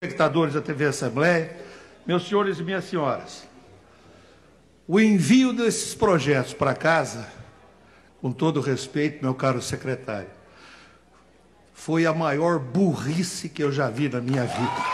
Espectadores da TV Assembleia, meus senhores e minhas senhoras, o envio desses projetos para casa, com todo respeito, meu caro secretário, foi a maior burrice que eu já vi na minha vida.